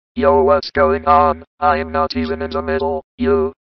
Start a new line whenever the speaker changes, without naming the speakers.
Yo, what's going on? I am not even in the middle, you.